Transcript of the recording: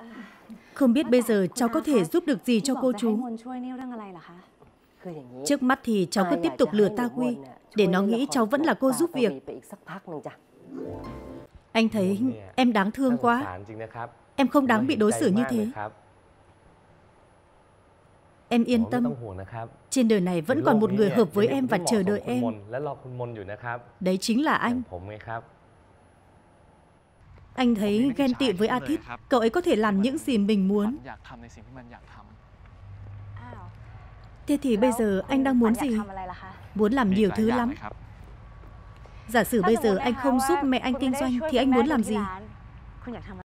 Không biết bây giờ cháu có thể giúp được gì cho cô chú. Trước mắt thì cháu cứ tiếp tục lừa Ta Quy để nó nghĩ cháu vẫn là cô giúp việc. Anh thấy em đáng thương quá. Em không đáng bị đối xử như thế. Em yên tâm. Trên đời này vẫn còn một người hợp với em và chờ đợi em. Đấy chính là anh. Anh thấy ghen tị với A Thít. Cậu ấy có thể làm những gì mình muốn. Thế thì bây giờ anh đang muốn gì? Muốn làm nhiều thứ lắm. Giả sử bây giờ anh không giúp mẹ anh kinh doanh thì anh muốn làm gì?